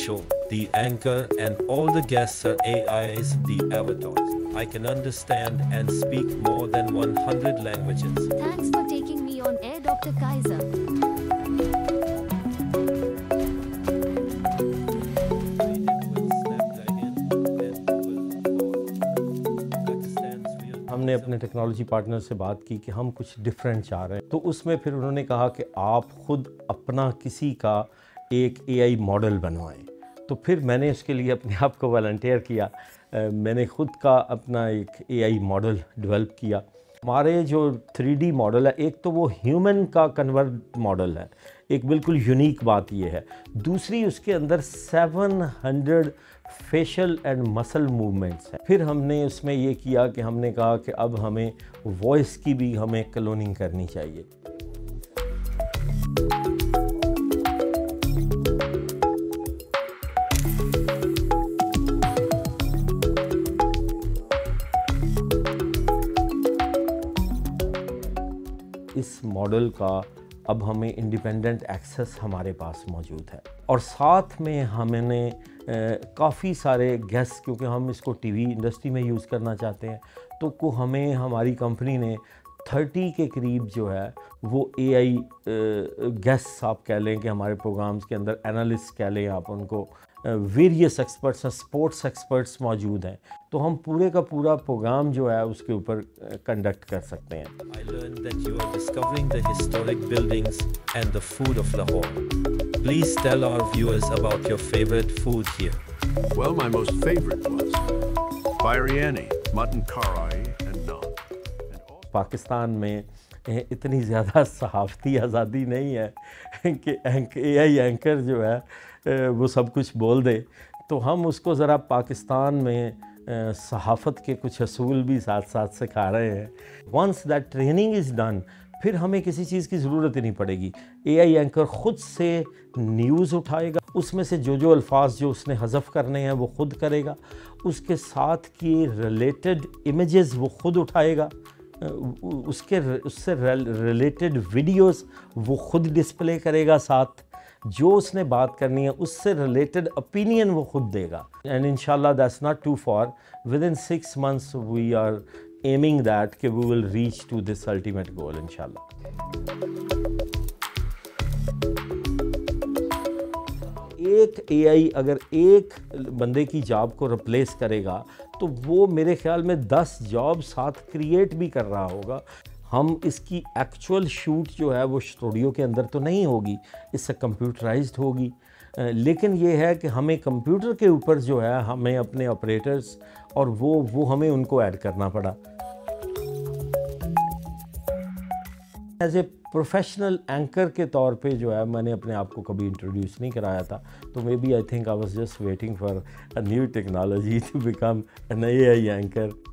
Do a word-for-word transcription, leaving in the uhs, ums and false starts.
show. The anchor and all the guests are A Is, the avatars. I can understand and speak more than one hundred languages. Thanks for taking me on air, Doctor Kaiser. हमने अपने technology partner से बात की कि हम कुछ different चाह रहे हैं, तो उसमें फिर उन्होंने कहा कि आप खुद अपना किसी का एक एआई मॉडल बनवाएं। तो फिर मैंने उसके लिए अपने आप को वॉलंटियर किया। मैंने ख़ुद का अपना एक एआई मॉडल डेवलप किया। हमारे जो थ्री डी मॉडल है, एक तो वो ह्यूमन का कन्वर्ट मॉडल है, एक बिल्कुल यूनिक बात ये है। दूसरी, उसके अंदर seven hundred facial and muscle movements हैं। फिर हमने उसमें ये किया कि हमने कहा कि अब हमें वॉइस की भी हमें क्लोनिंग करनी चाहिए। इस मॉडल का अब हमें इंडिपेंडेंट एक्सेस हमारे पास मौजूद है, और साथ में हमने काफ़ी सारे गेस्ट, क्योंकि हम इसको टीवी इंडस्ट्री में यूज़ करना चाहते हैं, तो को हमें हमारी कंपनी ने तीस के करीब जो है वो एआई गेस्ट आप कह लें कि हमारे प्रोग्राम्स के अंदर एनालिस्ट कह लें आप उनको, वेरियस एक्सपर्ट्स हैं, स्पोर्ट्स एक्सपर्ट्स मौजूद हैं, तो हम पूरे का पूरा प्रोग्राम जो है उसके ऊपर कंडक्ट कर सकते हैं। I learned that you are discovering the historic buildings and the food of Lahore. Please tell our viewers about your favorite food here. Well, my most favorite was biryani, mutton karai and naan. And also Pakistan में इतनी ज़्यादा सहाफ़ती आज़ादी नहीं है कि AI anchor जो है वो सब कुछ बोल दे, तो हम उसको ज़रा पाकिस्तान में सहाफ़त के कुछ असूल भी साथ साथ सिखा रहे हैं। Once that training is done, फिर हमें किसी चीज़ की ज़रूरत ही नहीं पड़ेगी। एआई एंकर ख़ुद से न्यूज़ उठाएगा, उसमें से जो जो अल्फाज जो उसने हज़फ करने हैं वो ख़ुद करेगा, उसके साथ की रिलेटेड इमेजेस वो ख़ुद उठाएगा, उसके उससे रिलेटेड वीडियोस वो ख़ुद डिस्प्ले करेगा, साथ जो उसने बात करनी है उससे रिलेटेड ओपिनियन वो ख़ुद देगा। एंड इंशाल्लाह that's not too far, within six months we are aiming that कि we will reach to this ultimate goal इंशाल्लाह। एक एआई अगर एक बंदे की जॉब को रिप्लेस करेगा तो वो मेरे ख्याल में दस जॉब साथ क्रिएट भी कर रहा होगा। हम इसकी एक्चुअल शूट जो है वो स्टूडियो के अंदर तो नहीं होगी, इससे कंप्यूटराइज्ड होगी, लेकिन ये है कि हमें कंप्यूटर के ऊपर जो है हमें अपने ऑपरेटर्स और वो वो हमें उनको ऐड करना पड़ा। एज ए प्रोफेशनल एंकर के तौर पे जो है मैंने अपने आप को कभी इंट्रोड्यूस नहीं कराया था, तो maybe I think I was just waiting for a new technology to become an AI anchor.